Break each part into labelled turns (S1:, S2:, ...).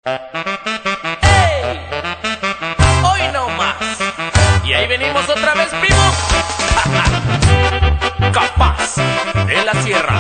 S1: ¡Ey! Hoy no más. Y ahí venimos otra vez, primo. Capaz de la Sierra.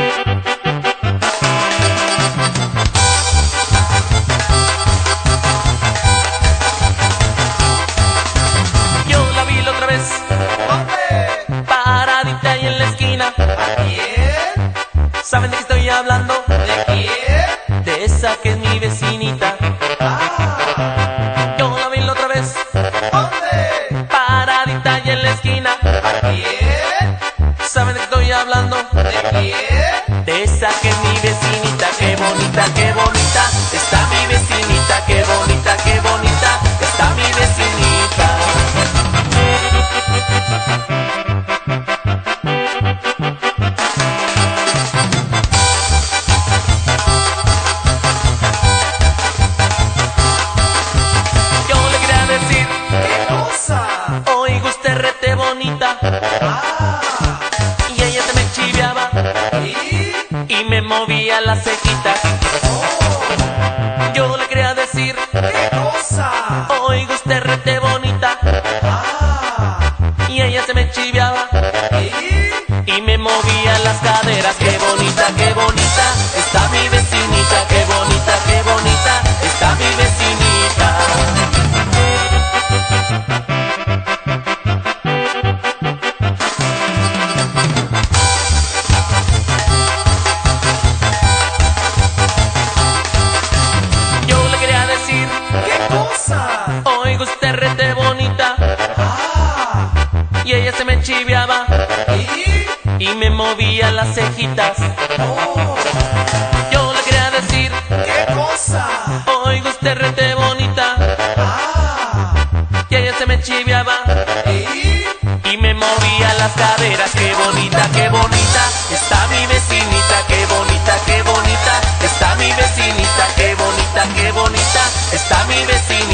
S1: Yo la vi la otra vez.
S2: ¿Dónde?
S1: Paradita ahí en la esquina.
S2: ¿A quién?
S1: ¿Saben de qué estoy hablando?
S2: ¿De quién?
S1: De esa que es mi vecinita.
S2: Ah,
S1: Yo la vi la otra vez.
S2: ¿dónde?
S1: Paradita ahí en la esquina.
S2: ¿A quién?
S1: ¿Saben de qué estoy hablando?
S2: ¿De quién?
S1: De esa que es mi vecinita. Qué bonita está mi vecinita. Qué bonita está mi vecinita. Yo le quería decir,
S2: ¿Qué cosa?
S1: oiga usted rete bonita.
S2: Ah,
S1: Y ella se me chiveaba y me movía las cejitas. Yo le quería decir,
S2: ¿qué cosa?
S1: oiga usted rete bonita.
S2: Ah,
S1: Y ella se me chiveaba y me movía las caderas. Qué bonita está mi vecinita. Qué bonita está mi vecinita. Yo le quería decir,
S2: ¿qué cosa?
S1: oiga usted rete bonita.
S2: Ah,
S1: Y ella se me chiveaba y me movía las cejitas.
S2: oh,
S1: Yo le quería decir,
S2: ¿qué cosa?
S1: oiga usted rete bonita.
S2: Ah,
S1: Y ella se me chiveaba y me movía las caderas. Qué bonita está mi vecinita. Qué bonita está mi vecinita. Qué bonita está mi vecinita.